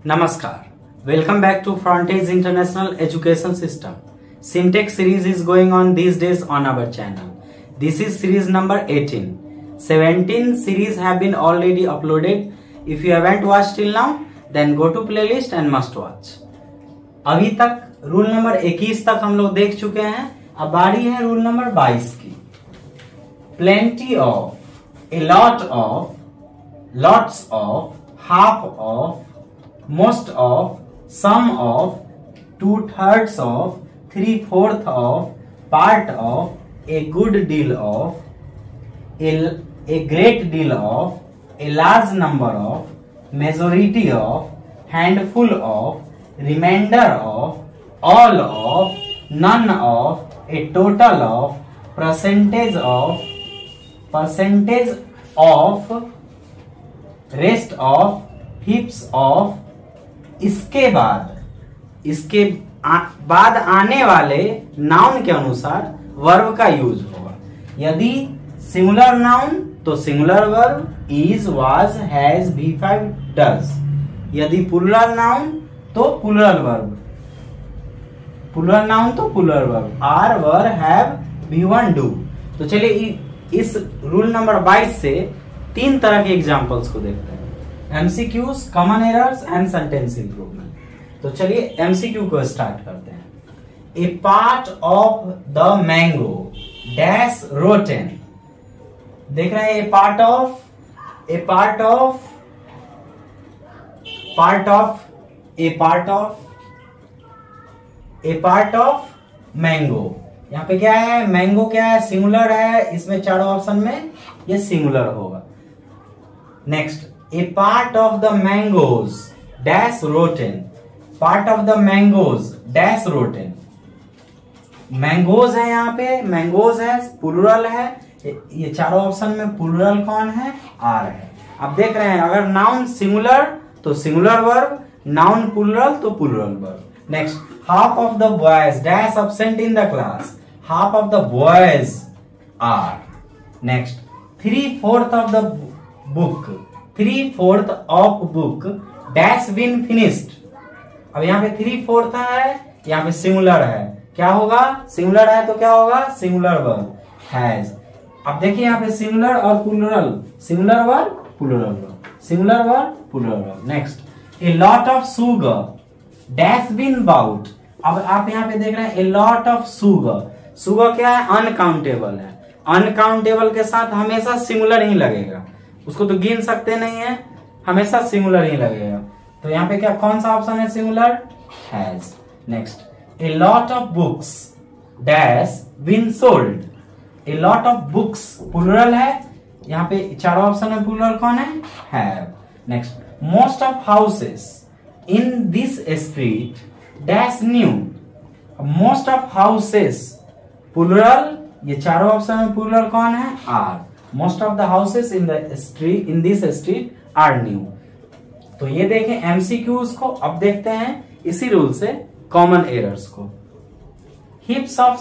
Namaskar. Welcome back to Frontage International Education System. Simtech series is going on these days on our channel. This is series number 18. 17 series have been already uploaded. If you haven't watched till now, then go to playlist and must watch. अभी तक rule number 21 तक हम लोग देख चुके हैं. अब बारी है रूल नंबर 22 की. Plenty of, a lot of, lots of, half of, most of, some of, 2/3 of, 3/4 of, part of, a good deal of, a great deal of, a large number of, majority of, handful of, remainder of, all of, none of, a total of, percentage of, rest of, heaps of. इसके बाद आने वाले noun के अनुसार verb का use होगा. यदि singular noun तो singular verb is, was, has, V5, does. यदि प्लुरल नाउन तो प्लुरल वर्ब. प्लुरल नाउन तो plural verb are, were, have, V1, do. तो चलिए इस रूल नंबर 22 से 3 तरह के एग्जांपल्स को देखते हैं. MCQs, common errors and sentence improvement. तो चलिए एमसीक्यू को स्टार्ट करते हैं. A part of the mango dash rotten. देख रहे हैं, ए पार्ट ऑफ मैंगो. यहाँ पे क्या है, मैंगो क्या है, सिंगुलर है. इसमें चारों ऑप्शन में ये सिंगुलर होगा. Next, a part of the mangoes dash rotten. Part of the mangoes dash rotten. Mangoes है, यहाँ पे मैंगोज है, प्लुरल है. ये चारों ऑप्शन में प्लुरल कौन है, आर है. अब देख रहे हैं, अगर नाउन सिंगुलर तो सिंगुलर वर्ब, नाउन प्लुरल तो plural verb. Next, half of the boys dash absent in the class. Half of the boys are. Next, 3/4 of the book. 3/4 of book dash been finished. अब यहाँ पे 3/4 है, यहाँ पे singular है. क्या होगा, सिंगुलर है तो क्या होगा, सिंगुलर वर्ब हैज. अब देखिए यहाँ पे सिंगुलर और plural, singular verb plural verb, singular verb plural verb. Next, a lot of sugar dash been bought. अब आप यहाँ पे देख रहे हैं, a lot of sugar. Sugar क्या है, अनकाउंटेबल है. अनकाउंटेबल के साथ हमेशा सिंगुलर ही लगेगा. उसको तो गिन सकते नहीं है, हमेशा सिंगुलर ही लगेगा. तो यहाँ पे क्या, कौन सा ऑप्शन है, singular, has. Next, a lot of books dash been sold. A lot of books plural है, यहाँ पे चारों ऑप्शन में प्लुरल कौन है, have. Next, most of houses in this street dash new. Most of houses plural, ये चारों option में प्लुरल कौन है, are. Most of the houses in this street are new. तो ये देखें एमसीक्यूज को. अब देखते हैं इसी रूल से कॉमन एरर्स को. Heaps of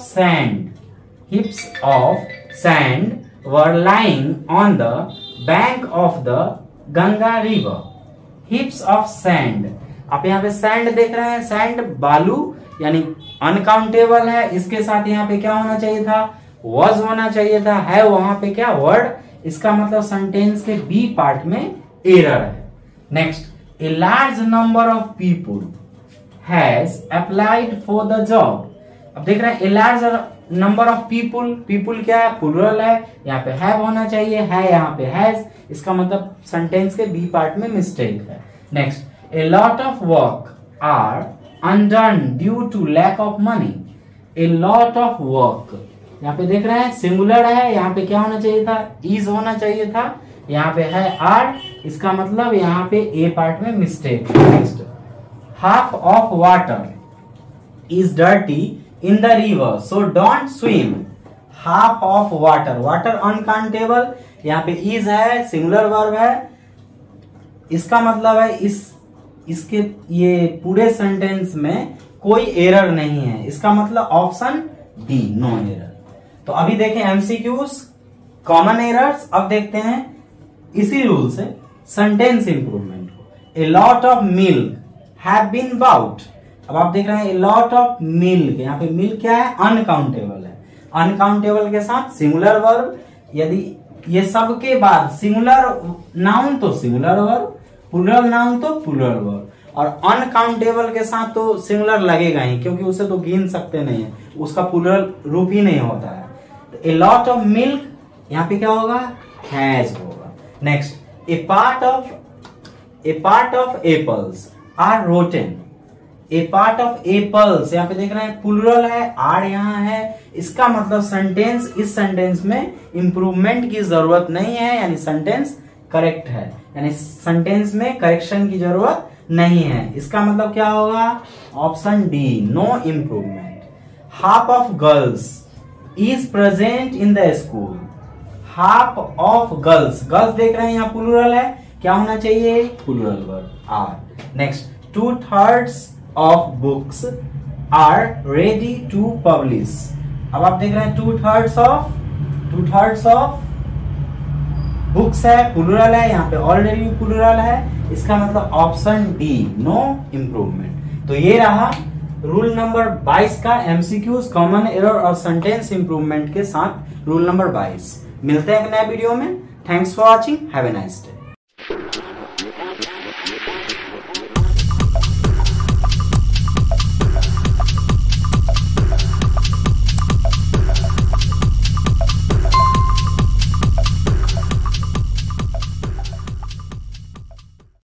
sand were lying on the bank of the Ganga river. Heaps of sand. आप यहाँ पे सैंड देख रहे हैं, सैंड बालू यानी अनकाउंटेबल है. इसके साथ यहाँ पे क्या होना चाहिए था, वॉज होना चाहिए था. है वहां पे क्या, वर्ड. इसका मतलब सेंटेंस के बी पार्ट में एरर है. Next, a large number of people has applied for the job. अब देख रहे हैं, a large number of people. People क्या है, प्लुरल है. यहाँ पे हैव होना चाहिए, है यहाँ पे हैज. इसका मतलब सेंटेंस के बी पार्ट में मिस्टेक है. Next, a lot of work are undone due to lack of money. A lot of work. यहाँ पे देख रहे हैं, सिंगुलर है, यहाँ पे क्या होना चाहिए था, इज होना चाहिए था. यहाँ पे है आर. इसका मतलब यहाँ पे ए पार्ट में मिस्टेक है. Next, half of water is dirty in the river so don't swim. Half of water, water uncountable, यहाँ पे इज है, सिंगुलर वर्ब है. इसका मतलब है इसके ये पूरे सेंटेंस में कोई एरर नहीं है. इसका मतलब ऑप्शन डी, नो एरर. तो अभी देखें एमसीक्यूज, कॉमन एरर्स. अब देखते हैं इसी रूल से सेंटेंस इंप्रूवमेंट को. A lot of milk have been bought. अब आप देख रहे हैं लॉट ऑफ मिल्क, यहाँ पे मिल्क क्या है, अनकाउंटेबल है। अनकाउंटेबल के साथ सिंगुलर वर्ब, यदि ये सब के बाद सिंगुलर नाउन तो सिंगुलर वर्ब, प्लूरल नाउन तो प्लूरल वर्ब, और अनकाउंटेबल के साथ तो सिंगुलर लगेगा ही, क्योंकि उसे तो गिन सकते नहीं है, उसका प्लूरल रूप ही नहीं होता है। तो ए लॉट ऑफ मिल्क यहाँ पे क्या होगा, हैज होगा। Next, a part of apples are rotten. A part of apples, यहाँ पे देख रहे हैं प्लूरल है, आर यहाँ है, इसका मतलब सेंटेंस, इस सेंटेंस में इंप्रूवमेंट की जरूरत नहीं है, यानी सेंटेंस करेक्ट है, यानी सेंटेंस में करेक्शन की जरूरत नहीं है। इसका मतलब क्या होगा, option D, no improvement. Half of girls is present in the school. Half of girls, girls देख रहे हैं यहाँ प्लूरल है, क्या होना चाहिए, plural verb are. Next, 2/3 of books are ready to publish। अब आप देख रहे हैं 2/3 of बुक्स है, प्लूरल है, यहाँ पे ऑलरेडी प्लूरल है, इसका मतलब ऑप्शन डी, नो इंप्रूवमेंट। तो ये रहा रूल नंबर 22 का एमसीक्यूज, कॉमन एरर और सेंटेंस इंप्रूवमेंट के साथ रूल नंबर 22। मिलते हैं एक नए वीडियो में। Thanks for watching, have a nice day.